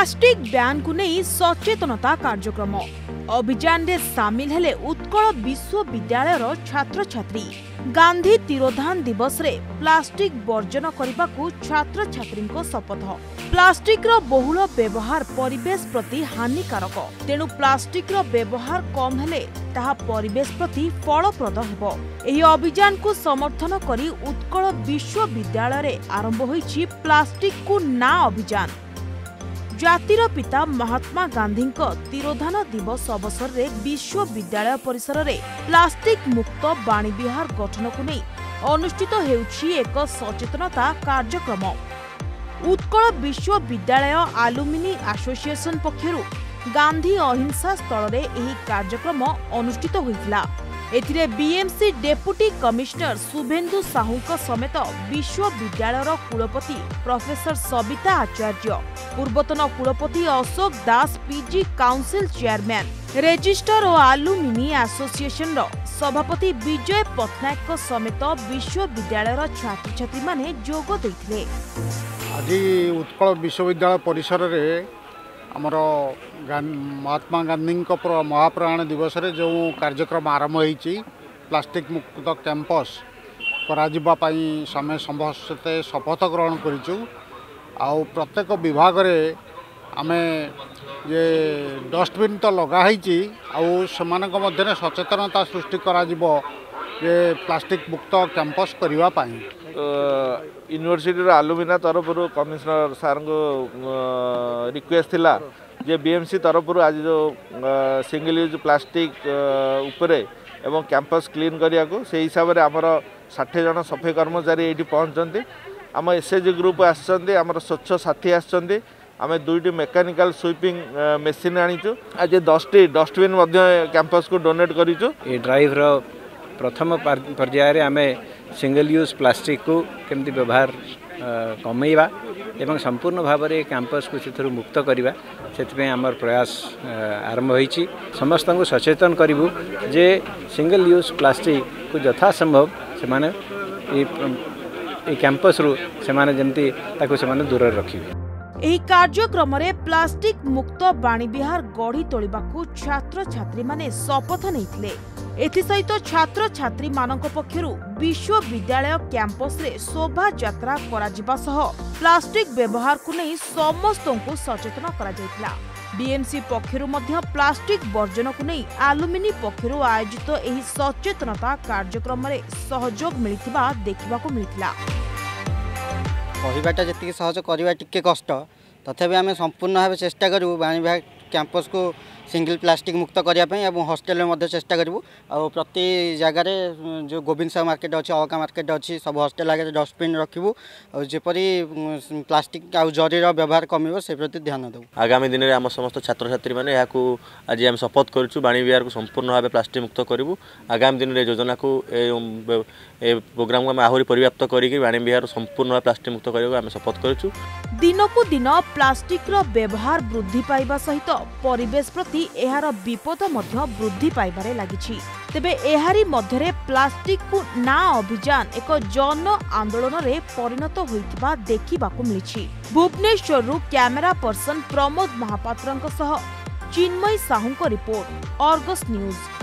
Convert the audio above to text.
Plastic ban को नहीं सचेतनता कार्यक्रम अभियान रे सामिल हेले उत्कल विश्वविद्यालय छात्र छात्री। गांधी तिरोधान दिवस रे प्लास्टिक वर्जन करने को छात्र छात्री शपथ। प्लास्टिक रो बहुल व्यवहार परिवेश प्रति हानिकारक, तेणु प्लास्टिक रो व्यवहार कम हेले ताहा परिवेश प्रति फलप्रद हेबो। एही अभियान को समर्थन करी उत्कल विश्वविद्यालय रे आरंभ होईछि प्लास्टिक को ना अभियान। जातिर पिता महात्मा गांधी तिरोधान दिवस अवसर रे विश्वविद्यालय परिसर रे प्लास्टिक मुक्त बाणी विहार गठन को नहीं अनुष्ठित हेउछि एक सचेतनता कार्यक्रम। उत्कल विश्वविद्यालय आलुमिनी एसोसिएशन पक्षरु गांधी अहिंसा स्थल रे एही कार्यक्रम अनुष्ठित होइतिला। एथिरे BMC deputy commissioner Shubhendu Sahu समेत विश्वविद्यालय कुलपति प्रोफेसर सबिता आचार्य, पूर्वतन कुलपति Ashok Das, PG council chairman, registrar और आलुमिनी एसोसिएशन सभापति विजय पट्टनायक समेत विश्वविद्यालय छात्र छात्री माने जोग देथिले। आज उत्कल विश्वविद्यालय परिसर रे आमर महात्मा गांधी महाप्राण दिवस रे जो कार्यक्रम आरंभ होईची प्लास्टिक मुक्त कैंपस कराजिबा पई समय समस्ते शपथ ग्रहण करिचु। आउ प्रत्येक विभाग रे आमे ये डस्टबिन तो लगा होईची आउ समानक मध्य सचेतनता सृष्टि कराजिबो ये प्लास्टिक मुक्त कैंपस करिवा पई। यूनिवर्सिटी आलुमिना तरफ कमिश्नर सार को रिक्वेस्ट थिला जे बीएमसी तरफ आज जो सिंगल यूज प्लास्टिक उपरे एवं कैंपस क्लीन करिया को से हिसाब से आमर 60 जन सफाई कर्मचारी ये पहुँचते। आम एसएचजी ग्रुप आसछन्ते, आमर स्वच्छ साथी आसछन्ते। आम 2टी मेकानिकल स्वीपिंग मेसीन आनीचु। आज 10टी डस्टबिन कैंपस को डोनेट करिचु। ये ड्राइव रो प्रथम पर्यायर आम सिंगल यूज प्लास्टिक को केमती व्यवहार कमेवा एवं संपूर्ण भाव में कैंपस को से मुक्त करवा से आमर प्रयास आरंभ होईची। समस्त को सचेतन करूँ जे सिंगल यूज प्लास्टिक को यथासंभव से कैंपस रु से जमती दूर रखिए। एही कार्यक्रम रे प्लास्टिक मुक्त बाणी विहार गढ़ी तोलिबाकू छात्र छात्री माने शपथ नैथिले। एथि सहित छात्र छात्री मानक पक्षरु विश्वविद्यालय कैंपस रे शोभा यात्रा कराजिबा सह प्लास्टिक व्यवहार को नहीं समस्तों को सचेतन करा जायतिला। बीएमसी पक्षरु मध्य प्लास्टिक वर्जन को नहीं आलुमिनी पक्षरु आयोजित एही सचेतनता कार्यक्रम रे सहयोग मिलिथिबा देखिबाकू मिलिथिला। कहवाटा जी सहज करवा टिके कष्ट, तथापि आम संपूर्ण भाव चेष्टा करूँ बाणी विहार कैंपस को सिंगल प्लास्टिक मुक्त करने और हॉस्टेल में चेष्टा करूँ। और प्रति जगार जो गोविंद साहू मार्केट अच्छी अलका मार्केट अच्छी सब हॉस्टेल आगे डस्टबिन रखू और जपरी प्लास्टिक आउ जरीर व्यवहार कम से प्रति ध्यान देव। आगामी दिन में आम समस्त छात्र छात्री मैंने आज आम शपथ करूँ बाणी विहार को संपूर्ण भाव प्लास्टिक मुक्त करूँ। आगामी दिन में योजना को प्रोग्राम को आहरी पर्याप्त करी बाणी विहार संपूर्ण भाव प्लास्टिक मुक्त करने शपथ करूँ। दिन को दिन प्लास्टिक व्यवहार वृद्धि पाइबा सहित परिवेश प्रति एहार विपद मध्य वृद्धि पाइबारे लागिछि। तेबे एहारी मध्यरे प्लास्टिक को ना अभियान एक जन आंदोलन रे परिणत होइतिबा देखिबाकू मिलिछि। भुवनेश्वररु कैमरा पर्सन प्रमोद महापात्रंक सह चिन्मय साहूंक रिपोर्ट, अर्गस न्यूज।